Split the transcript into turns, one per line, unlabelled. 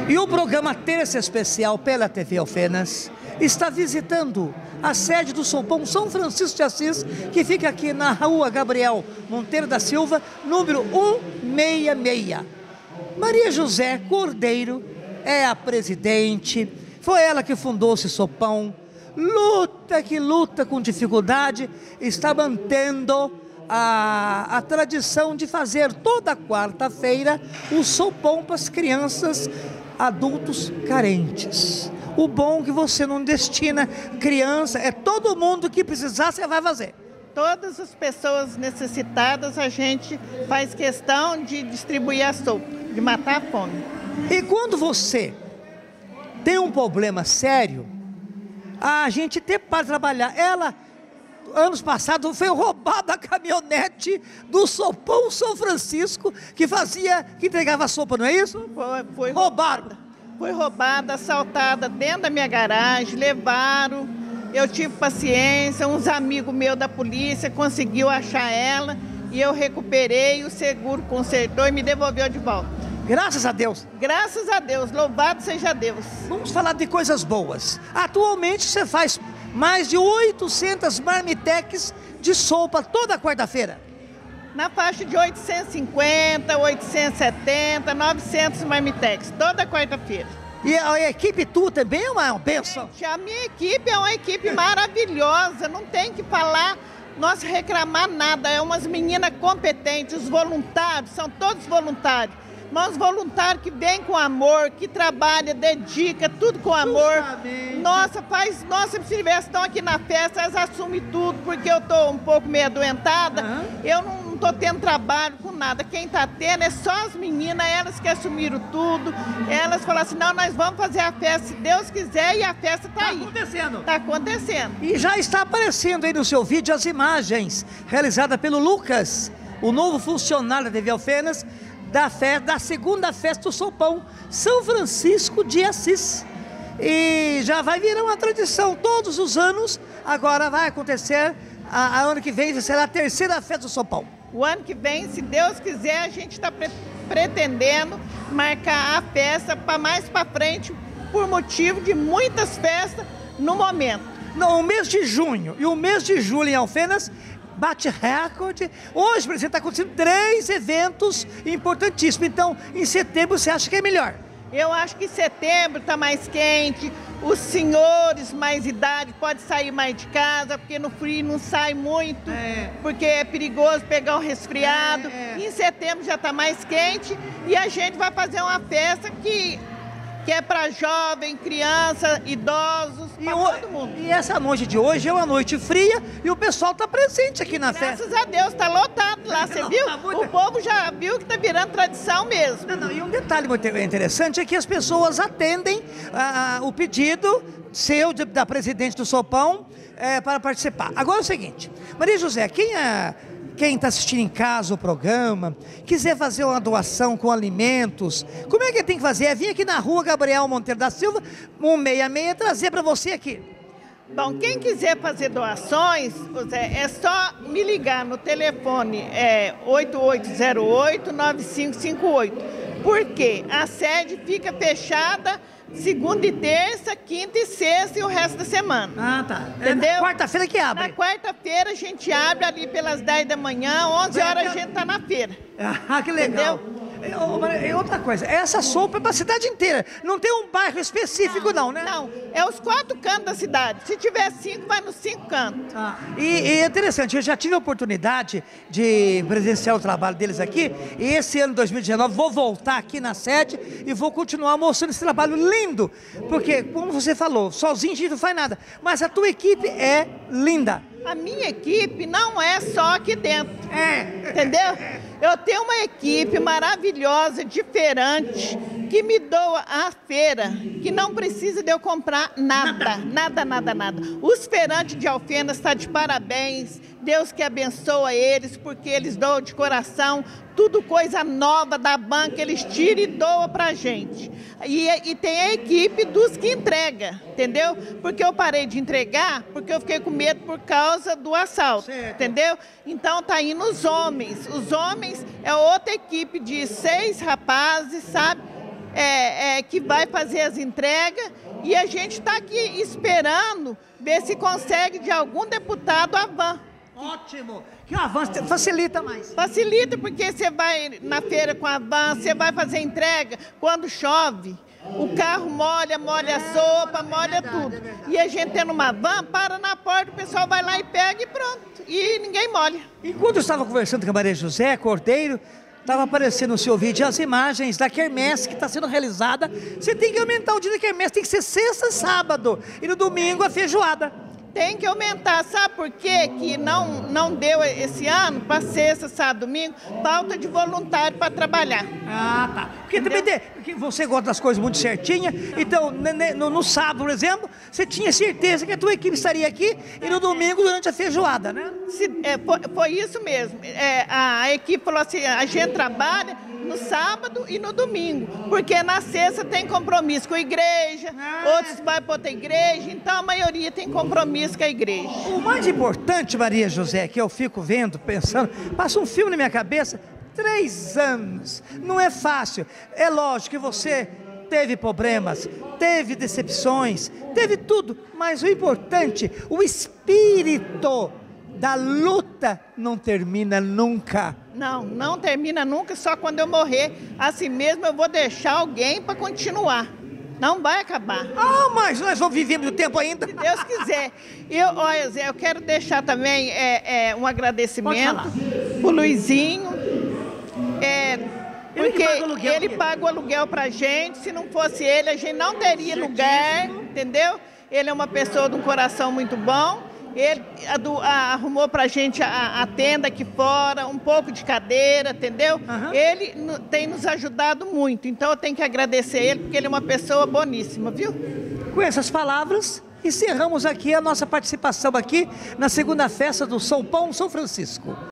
E o programa Terça Especial pela TV Alfenas está visitando a sede do Sopão São Francisco de Assis, que fica aqui na Rua Gabriel Monteiro da Silva, número 166. Maria José Cordeiro é a presidente, foi ela que fundou esse Sopão, luta com dificuldade, está mantendo a tradição de fazer toda quarta-feira o Sopão para as crianças, adultos carentes. O bom é que você não destina criança, é todo mundo que precisar, você vai fazer.
Todas as pessoas necessitadas a gente faz questão de distribuir a sopa, de matar a fome.
E quando você tem um problema sério, a gente tem para trabalhar. Ela, anos passados, foi roubada a caminhonete do Sopão São Francisco, que entregava sopa, não é isso?
Foi roubada. Foi roubada, assaltada dentro da minha garagem, levaram. Eu tive paciência, uns amigos meus da polícia conseguiu achar ela e eu recuperei, o seguro consertou e me devolveu de volta.
Graças a Deus.
Graças a Deus, louvado seja Deus.
Vamos falar de coisas boas. Atualmente você faz mais de 800 marmitex de sopa toda quarta-feira.
Na faixa de 850, 870, 900 marmitex, toda quarta-feira.
E a equipe tua também é uma bênção?
Gente, a minha equipe é uma equipe maravilhosa, não tem que falar, nós reclamar nada, é umas meninas competentes, os voluntários, são todos voluntários. Mas os voluntários que vêm com amor, que trabalham, dedica, tudo com amor. Nossa, se tivesse estão aqui na festa, elas assumem tudo, porque eu estou um pouco meio adoentada, eu não estou tendo trabalho com nada. Quem está tendo é só as meninas, elas que assumiram tudo. Elas falaram assim, não, nós vamos fazer a festa, se Deus quiser, e a festa está aí.
Está acontecendo.
Está acontecendo.
E já está aparecendo aí no seu vídeo as imagens realizadas pelo Lucas, o novo funcionário da TV Alfenas, da segunda festa do Sopão São Francisco de Assis. E já vai virar uma tradição todos os anos. Agora vai acontecer, ano que vem será a terceira festa do Sopão.
O ano que vem, se Deus quiser, a gente está pretendendo marcar a festa para mais para frente, por motivo de muitas festas no momento.
No mês de junho e o mês de julho em Alfenas bate recorde. Hoje, por exemplo, está acontecendo 3 eventos importantíssimos. Então, em setembro, você acha que é melhor?
Eu acho que setembro está mais quente, os senhores mais idade podem sair mais de casa, porque no frio não sai muito, porque é perigoso pegar um resfriado. Em setembro já está mais quente e a gente vai fazer uma festa que é para jovem, criança, idosos, para todo mundo.
E essa noite de hoje é uma noite fria e o pessoal está presente aqui na festa.
Graças a Deus, está lotado lá, você viu? O povo já viu que está virando tradição mesmo.
E um detalhe muito interessante é que as pessoas atendem o pedido seu, da presidente do Sopão, para participar. Agora é o seguinte, Maria José, quem está assistindo em casa o programa, quiser fazer uma doação com alimentos, como é que tem que fazer? É vir aqui na Rua Gabriel Monteiro da Silva, 166, trazer para você aqui.
Bom, quem quiser fazer doações, José, é só me ligar no telefone 8808-9558, porque a sede fica fechada segunda e terça, quinta e sexta e o resto da semana.
Ah, tá.
Entendeu?
É na quarta-feira que abre.
Na quarta-feira a gente abre ali pelas 10 da manhã, 11 horas a gente tá na feira.
Ah, que legal.
Entendeu?
E outra coisa, essa sopa é para a cidade inteira, não tem um bairro específico não, né?
Não, é os 4 cantos da cidade. Se tiver 5, vai nos 5 cantos.
E é interessante, eu já tive a oportunidade de presenciar o trabalho deles aqui, e esse ano, 2019, vou voltar aqui na sede e vou continuar mostrando esse trabalho lindo, porque, como você falou, sozinho a gente não faz nada, mas a tua equipe é linda.
A minha equipe não é só aqui dentro, entendeu? Eu tenho uma equipe maravilhosa de feirante que me doa a feira, que não precisa de eu comprar nada. Os feirantes de Alfenas estão de parabéns, Deus que abençoa eles, porque eles doam de coração, tudo coisa nova da banca, eles tiram e doam pra gente. E tem a equipe dos que entrega, entendeu? Porque eu parei de entregar, porque eu fiquei com medo por causa do assalto, entendeu? Então tá indo os homens é outra equipe de 6 rapazes, sabe? que vai fazer as entregas, e a gente está aqui esperando ver se consegue de algum deputado a van.
Ótimo! Que o avanço facilita mais.
Facilita, porque você vai na feira com a van, você vai fazer entrega quando chove. O carro molha a sopa, molha tudo. E a gente tendo uma van, para na porta, o pessoal vai lá e pega e pronto. E ninguém molha.
Enquanto eu estava conversando com a Maria José Cordeiro, estava aparecendo no seu vídeo as imagens da quermesse que está sendo realizada. Você tem que aumentar o dia da quermesse, tem que ser sexta e sábado. E no domingo a feijoada.
Tem que aumentar, sabe por quê? Que não deu esse ano para sexta, sábado, domingo, falta de voluntário para trabalhar.
Ah, tá. Porque também porque você gosta das coisas muito certinhas, então no sábado, por exemplo, você tinha certeza que a tua equipe estaria aqui e no domingo durante a feijoada, né?
Foi isso mesmo. A equipe falou assim, a gente trabalha no sábado e no domingo, porque na sexta tem compromisso com a igreja, outros vai para outra igreja, então a maioria tem compromisso com a igreja.
O mais importante, Maria José, que eu fico vendo, pensando, passa um filme na minha cabeça, 3 anos, não é fácil. É lógico que você teve problemas, teve decepções, teve tudo, mas o importante, o espírito da luta não termina nunca.
Não termina nunca, só quando eu morrer. Assim mesmo eu vou deixar alguém para continuar. Não vai acabar.
Ah, mas nós vamos viver muito tempo ainda.
Se Deus quiser. Olha, Zé, eu quero deixar também um agradecimento pro Luizinho. Porque ele paga o aluguel pra gente. Se não fosse ele, a gente não teria lugar, entendeu? Ele é uma pessoa de um coração muito bom. Ele arrumou pra gente a tenda aqui fora, um pouco de cadeira, entendeu? Ele tem nos ajudado muito, então eu tenho que agradecer ele, porque ele é uma pessoa boníssima, viu?
Com essas palavras, encerramos aqui a nossa participação aqui na segunda festa do São Paulo São Francisco.